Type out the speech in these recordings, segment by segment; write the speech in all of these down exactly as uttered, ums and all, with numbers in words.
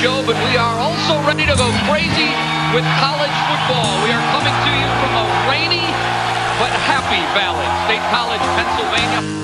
show, but we are also ready to go crazy with college football. We are coming to you from a rainy but happy Valley, State College, Pennsylvania.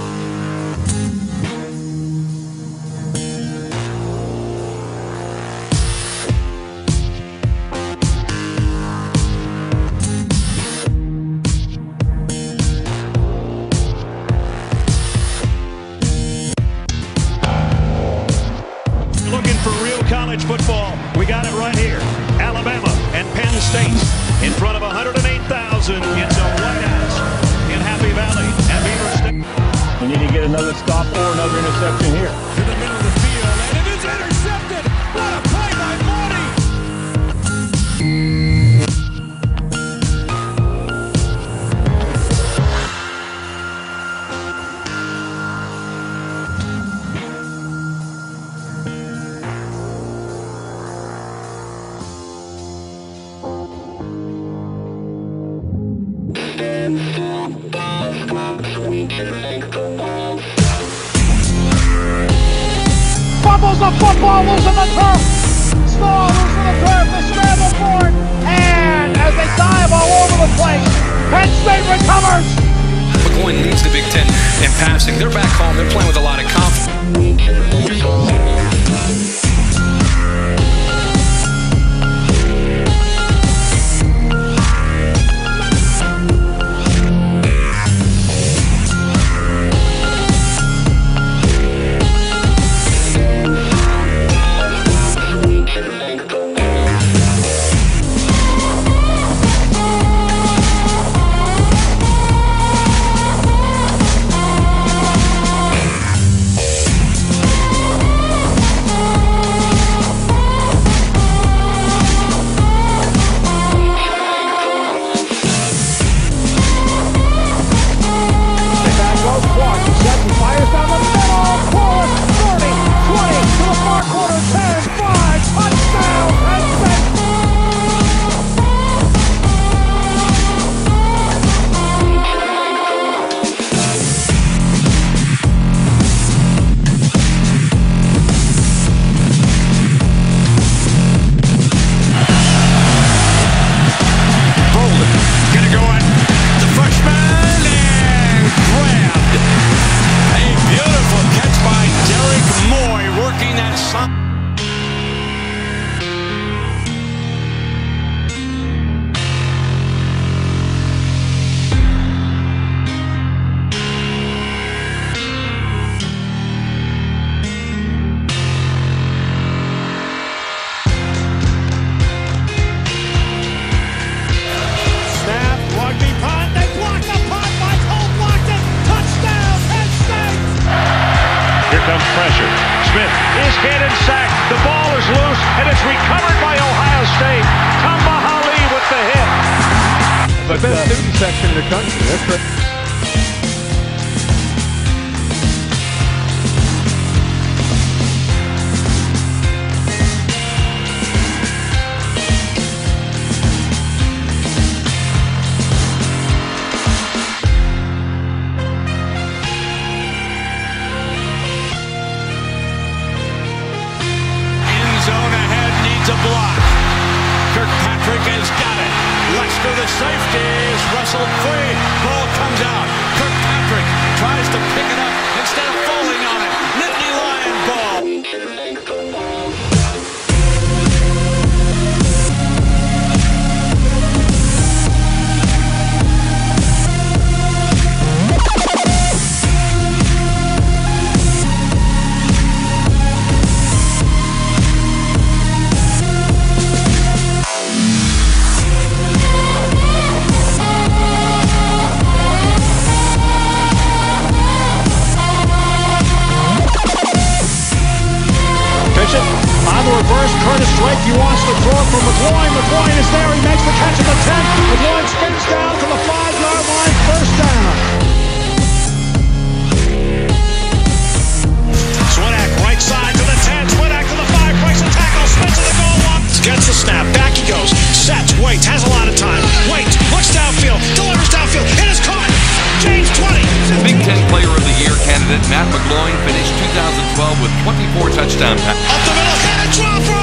College football, we got it right here. Alabama and Penn State in front of one hundred eight thousand. It's a White House in Happy Valley and Beaver State. We need to get another stop or another interception here. To the middle of the field, and it is intercepted. What a play by Marty! Fumbles the football, losing the turf. Small losing the turf. They scramble for it, and as they dive all over the place, Penn State recovers. McGloin leads the Big Ten in passing. They're back home. They're playing with a lot of confidence. Comes pressure. Smith is hit and sacked. The ball is loose, and it's recovered by Ohio State. Tamba Hali with the hit. The best student section in the country. That's right. Zone ahead needs a block. Kirkpatrick has got it. Lester, the safety, is wrestled free. Ball comes out. Kirkpatrick tries to pick it up instead of falling on it. Nittany Lion ball. On the reverse, Curtis Drake, he wants to throw it from McGloin. McGloin is there, he makes the catch at the ten. McGloin spins down to the five-yard line, first down. Swinak right side to the ten, Swinak to the five, breaks the tackle, spins to the goal line. Gets the snap, back he goes, sets, waits, has a lot of time, waits, looks downfield, delivers downfield, and is caught. James twenty. Big Ten Player of the Year candidate Matt McGloin finished two thousand twelve with twenty-four touchdown passes. Up the middle, and a drop for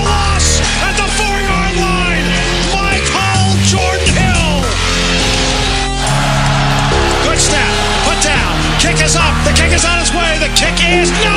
is no